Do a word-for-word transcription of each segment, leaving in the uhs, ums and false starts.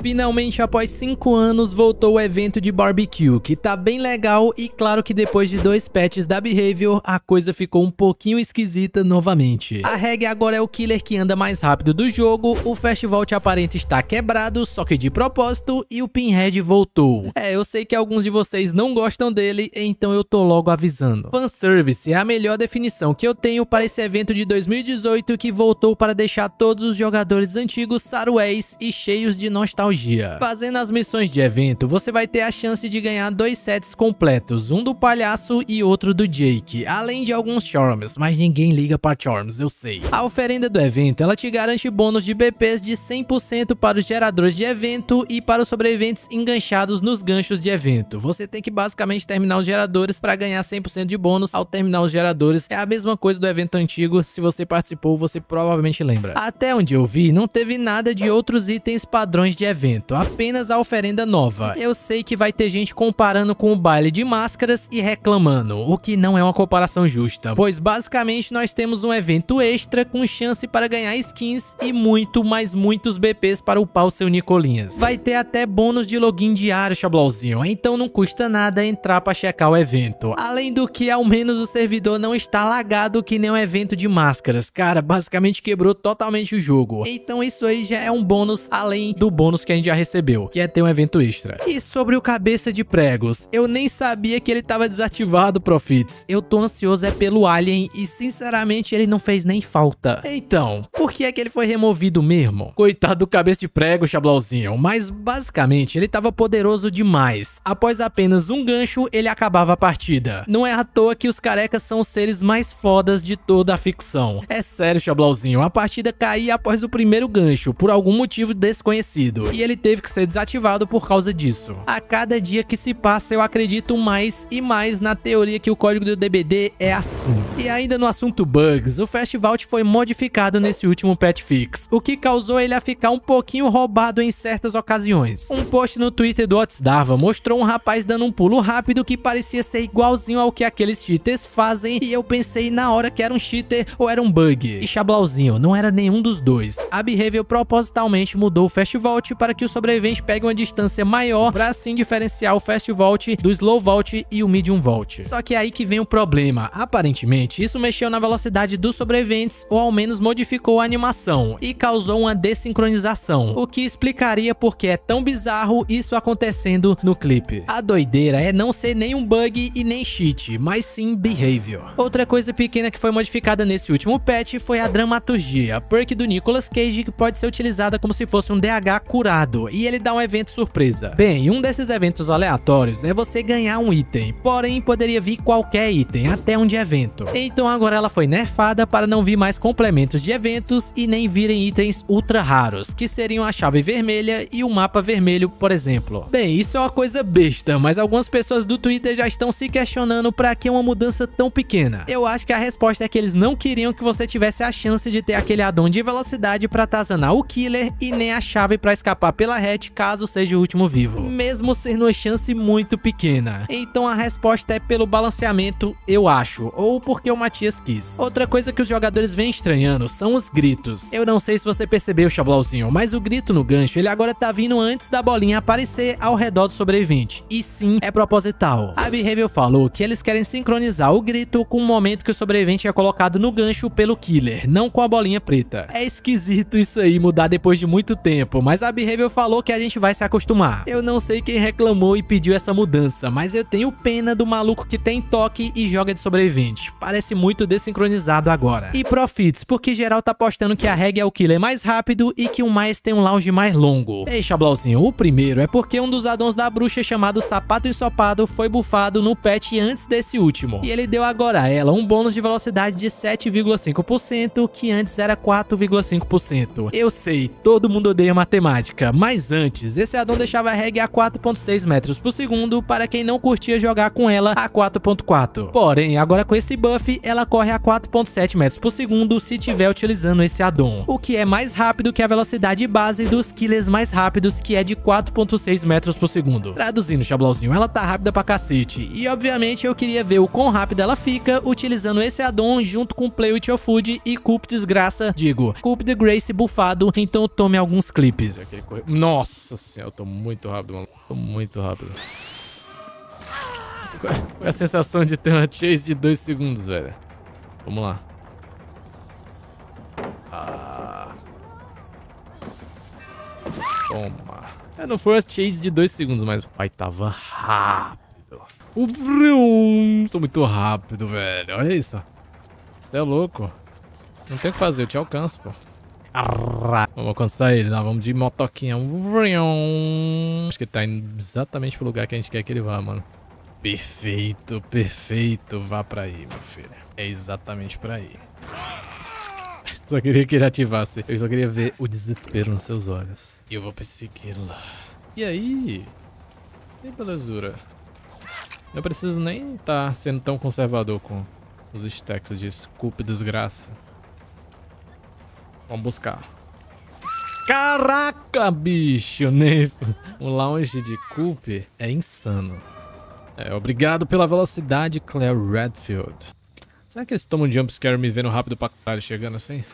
Finalmente, após cinco anos, voltou o evento de Barbecue, que tá bem legal e claro que depois de dois patches da Behavior, a coisa ficou um pouquinho esquisita novamente. A Reg agora é o killer que anda mais rápido do jogo, o Fast Vault aparente está quebrado, só que de propósito, e o Pinhead voltou. É, eu sei que alguns de vocês não gostam dele, então eu tô logo avisando. Fanservice é a melhor definição que eu tenho para esse evento de dois mil e dezoito que voltou para deixar todos os jogadores antigos sarués e cheios de nostalgia. Fazendo as missões de evento, você vai ter a chance de ganhar dois sets completos, um do palhaço e outro do Jake, além de alguns charms, mas ninguém liga para charms, eu sei. A oferenda do evento, ela te garante bônus de B Ps de cem por cento para os geradores de evento e para os sobreviventes enganchados nos ganchos de evento. Você tem que basicamente terminar os geradores para ganhar cem por cento de bônus ao terminar os geradores. É a mesma coisa do evento antigo, se você participou, você provavelmente lembra. Até onde eu vi, não teve nada de outros itens padrões de evento, apenas a oferenda nova. Eu sei que vai ter gente comparando com o baile de máscaras e reclamando, o que não é uma comparação justa, pois basicamente nós temos um evento extra com chance para ganhar skins e muito, mas muitos B Ps para upar o seu Nicolinhas. Vai ter até bônus de login diário, Chablauzinho, então não custa nada entrar para checar o evento. Além do que, ao menos o servidor não está lagado que nem um evento de máscaras. Cara, basicamente quebrou totalmente o jogo. Então isso aí já é um bônus além do bônus que a gente já recebeu, que é ter um evento extra. E sobre o cabeça de pregos, eu nem sabia que ele estava desativado, Profits. Eu tô ansioso é pelo Alien e sinceramente ele não fez nem falta. Então, por que é que ele foi removido mesmo? Coitado do cabeça de prego, Chablauzinho, mas basicamente ele estava poderoso demais. Após apenas um gancho, ele acabava a partida. Não é à toa que os carecas são os seres mais fodas de toda a ficção. É sério, Chablauzinho, a partida caía após o primeiro gancho, por algum motivo desconhecido, e ele teve que ser desativado por causa disso. A cada dia que se passa, eu acredito mais e mais na teoria que o código do D B D é assim. E ainda no assunto bugs, o Fast Vault foi modificado nesse último patch fix, o que causou ele a ficar um pouquinho roubado em certas ocasiões. Um post no Twitter do Otzdava mostrou um rapaz dando um pulo rápido que parecia ser igualzinho ao que aqueles cheaters fazem, e eu pensei na hora que era um cheater ou era um bug. E Chablauzinho, não era nenhum dos dois. A Behavior propositalmente mudou o Fast Vault para que o sobrevivente pegue uma distância maior para assim diferenciar o Fast Vault do Slow Vault e o Medium Vault. Só que é aí que vem o problema. Aparentemente, isso mexeu na velocidade dos sobreviventes ou ao menos modificou a animação e causou uma desincronização, o que explicaria por que é tão bizarro isso acontecendo no clipe. A doideira é não ser nem um bug e nem cheat, mas sim Behavior. Outra coisa pequena que foi modificada nesse último patch foi a dramaturgia, perk do Nicolas Cage que pode ser utilizada como se fosse um D H curado, e ele dá um evento surpresa. Bem, um desses eventos aleatórios é você ganhar um item, porém poderia vir qualquer item, até um de evento. Então agora ela foi nerfada para não vir mais complementos de eventos e nem virem itens ultra raros, que seriam a chave vermelha e o mapa vermelho, por exemplo. Bem, isso é uma coisa besta, mas algumas pessoas do Twitter já estão se questionando para que uma mudança tão pequena. Eu acho que a resposta é que eles não queriam que você tivesse a chance de ter aquele addon de velocidade para atazanar o killer e nem a chave para escapar pela hatch caso seja o último vivo, mesmo sendo uma chance muito pequena. Então a resposta é pelo balanceamento, eu acho, ou porque o Matias quis. Outra coisa que os jogadores vêm estranhando são os gritos. Eu não sei se você percebeu, Chablauzinho, mas o grito no gancho ele agora tá vindo antes da bolinha aparecer ao redor do sobrevivente, e sim, é proposital. A Behavior falou que eles querem sincronizar o grito com o momento que o sobrevivente é colocado no gancho pelo killer, não com a bolinha preta. É esquisito isso aí mudar depois de muito tempo, mas a Behavior falou que a gente vai se acostumar. Eu não sei quem reclamou e pediu essa mudança, mas eu tenho pena do maluco que tem toque e joga de sobrevivente. Parece muito desincronizado agora. E Profits, porque geral tá postando que a Reg é o killer mais rápido e que o Miles tem um lounge mais longo. Ei, Chablauzinho, o primeiro é porque um dos addons da bruxa chamado Sapato Ensopado foi bufado no patch antes desse último, e ele deu agora a ela um bônus de velocidade de sete vírgula cinco por cento, que antes era quatro vírgula cinco por cento. Eu sei, todo mundo odeia matemática, mas antes, esse addon deixava a Reg a quatro ponto seis metros por segundo para quem não curtia jogar com ela a quatro ponto quatro. Porém, agora com esse buff, ela corre a quatro ponto sete metros por segundo se tiver utilizando esse addon, o que é mais rápido que a velocidade base dos killers mais rápidos, que é de quatro ponto seis metros por segundo. Traduzindo, Chablauzinho, ela tá rápida pra cacete, e obviamente eu queria ver o quão rápida ela fica utilizando esse addon junto com Play With Your Food e Culp Desgraça, digo, Culp the Grace bufado, então tome alguns clipes. correr. Nossa senhora, eu tô muito rápido, mano. Tô muito rápido. Qual é a sensação de ter uma chase de dois segundos, velho? Vamos lá. Ah. Toma. É, não foi uma chase de dois segundos, mas o pai tava rápido. O vroom. Tô muito rápido, velho. Olha isso. Você é louco. Não tem o que fazer, eu te alcanço, pô. Vamos alcançar ele, lá. Vamos de motoquinha. Acho que ele tá indo exatamente pro lugar que a gente quer que ele vá, mano. Perfeito, perfeito. Vá pra aí, meu filho. É exatamente pra aí. Só queria que ele ativasse. Eu só queria ver o desespero nos seus olhos. E eu vou persegui-la. E aí? Que belezura. Não preciso nem estar tá sendo tão conservador com os stacks de culpa e desgraça. Vamos buscar. Caraca, bicho, né? O lounge de Coop é insano. É, obrigado pela velocidade, Claire Redfield. Será que eles tomam um jumpscare me vendo rápido pra caralho chegando assim?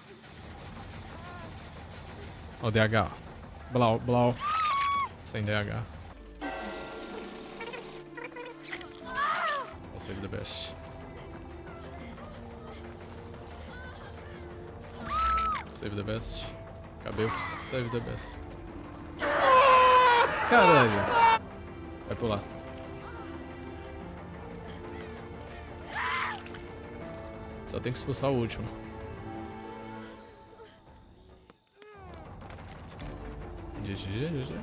Ó o D H. Blau, blau. Sem D H. I'll save the best. Save the best. Acabei o save the best. Caralho. Vai pular. Só tem que expulsar o último. G G, G G.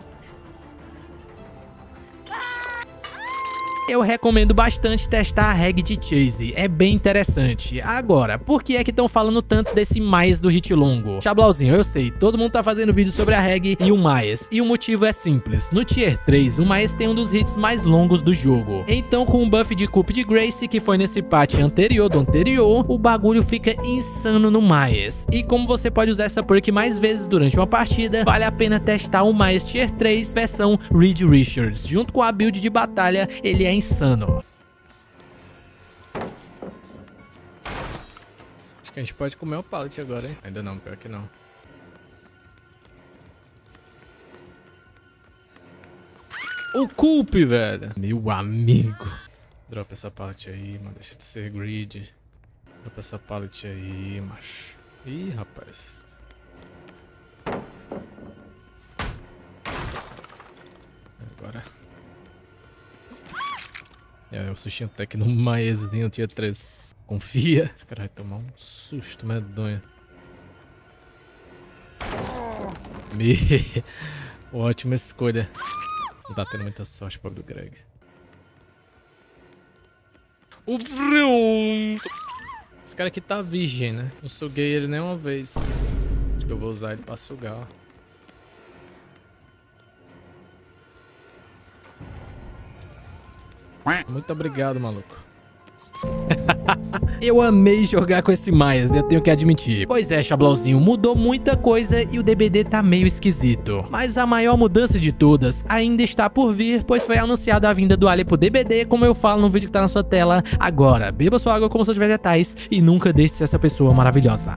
Eu recomendo bastante testar a reg de Chase, é bem interessante. Agora, por que é que estão falando tanto desse mais do hit longo? Chablauzinho, eu sei, todo mundo tá fazendo vídeo sobre a reg e o mais, e o motivo é simples. No Tier três, o mais tem um dos hits mais longos do jogo. Então, com o buff de Coup de Grace, que foi nesse patch anterior do anterior, o bagulho fica insano no mais. E como você pode usar essa perk mais vezes durante uma partida, vale a pena testar o mais Tier três versão Reed Richards. Junto com a build de batalha, ele é insano. Acho que a gente pode comer o pallet agora, hein? Ainda não, pior que não. O Coop, velho. Meu amigo. Dropa essa pallet aí, mano. Deixa de ser greedy. Dropa essa pallet aí, macho. Ih, rapaz. Agora. É, o sustinho até que no maezinho tinha três. Confia. Esse cara vai tomar um susto medonho. Me... Ótima escolha. Não tá tendo muita sorte, pobre do Greg. O Vroom. Esse cara aqui tá virgem, né? Não suguei ele nem uma vez. Acho que eu vou usar ele pra sugar, ó. Muito obrigado, maluco. Eu amei jogar com esse Myers, eu tenho que admitir. Pois é, Chablauzinho, mudou muita coisa e o D B D tá meio esquisito. Mas a maior mudança de todas ainda está por vir, pois foi anunciada a vinda do Ali pro D B D, como eu falo no vídeo que tá na sua tela agora. Beba sua água como seus vegetais e nunca deixe de ser essa pessoa maravilhosa.